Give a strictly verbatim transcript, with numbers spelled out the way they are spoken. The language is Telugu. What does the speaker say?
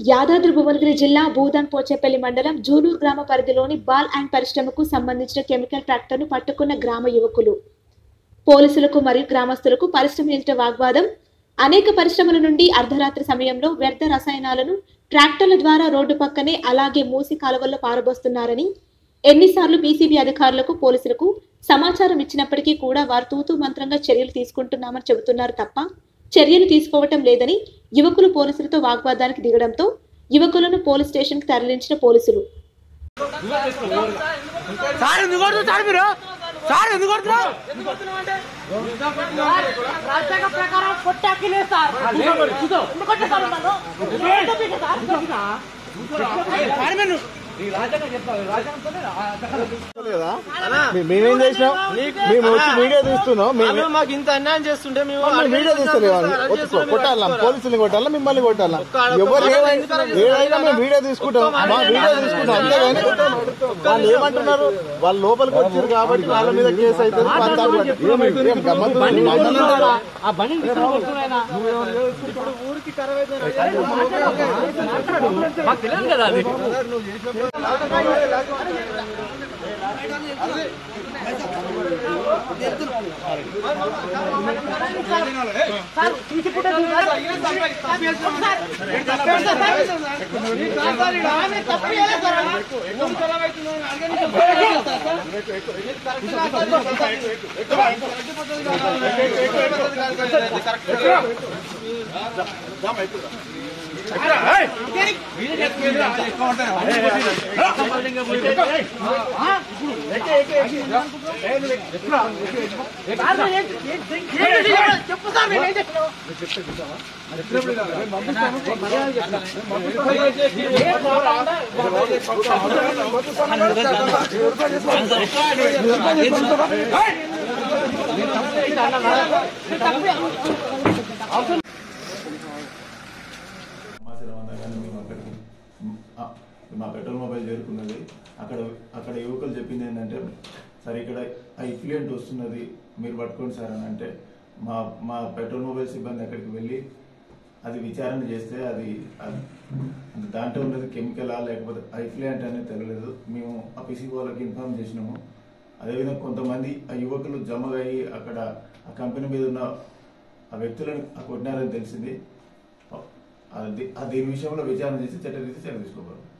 యాదాద్రి భువనగిరి జిల్లా భూదాన్ పోచేపల్లి మండలం జూలూరు గ్రామ పరిధిలోని బాల్ అండ్ పరిశ్రమకు సంబంధించిన కెమికల్ ట్రాక్టర్ను పట్టుకున్న గ్రామ యువకులు పోలీసులకు మరియు గ్రామస్తులకు పరిశ్రమ ఎదుట వాగ్వాదం. అనేక పరిశ్రమల నుండి అర్ధరాత్రి సమయంలో వ్యర్థ రసాయనాలను ట్రాక్టర్ల ద్వారా రోడ్డు పక్కనే అలాగే మూసి కాలువల్లో పారబోస్తున్నారని ఎన్నిసార్లు పీసీబీ అధికారులకు పోలీసులకు సమాచారం ఇచ్చినప్పటికీ కూడా వారు తూతూ మంత్రంగా చర్యలు తీసుకుంటున్నామని చెబుతున్నారు తప్ప చర్యలు తీసుకోవటం లేదని యువకులు పోలీసులతో వాగ్వాదానికి దిగడంతో యువకులను పోలీస్ స్టేషన్ కు తరలించిన పోలీసులు మేమేం చేసినాం? మేము వచ్చి వీడియో తీస్తున్నాం. మాకు ఇంత అన్యాయం చేస్తుంటే మేము వీడియో తీస్తలేము. కొట్టాలా? పోలీసులు కొట్టాలా? మిమ్మల్ని కొట్టాలా? ఎవరు ఏదైనా మేము వీడియో తీసుకుంటాం. మా వీడియో తీసుకుంటాం అంతేగాని వాళ్ళు ఏమంటున్నారు? వాళ్ళు లోపలికి వచ్చారు కాబట్టి వాళ్ళ మీద కేసు అవుతుంది. ఊరికి కదా అది మా పెట్రోల్ మొబైల్ చేరుకున్నది. అక్కడ అక్కడ యువకులు చెప్పింది ఏంటంటే, సరే ఇక్కడ ఆ ఇఫ్లూయెంట్ వస్తున్నది మీరు పట్టుకోండి సార్ అని అంటే, మా మా పెట్రోల్ మొబైల్ సిబ్బంది అక్కడికి వెళ్ళి అది విచారణ చేస్తే అది దాంట్లో ఉన్నది కెమికలా లేకపోతే ఐఫ్లూయెంట్ అనేది తెలియలేదు. మేము ఆ పీసీ వాళ్ళకి ఇన్ఫార్మ్ చేసినాము. అదేవిధంగా కొంతమంది ఆ యువకులు జమ అయ్యి అక్కడ ఆ కంపెనీ మీద ఉన్న ఆ వ్యక్తులను కొట్టినారని తెలిసింది. దీని విషయంలో విచారణ చేసి చట్టరీత్యా చర్య తీసుకోవాలి.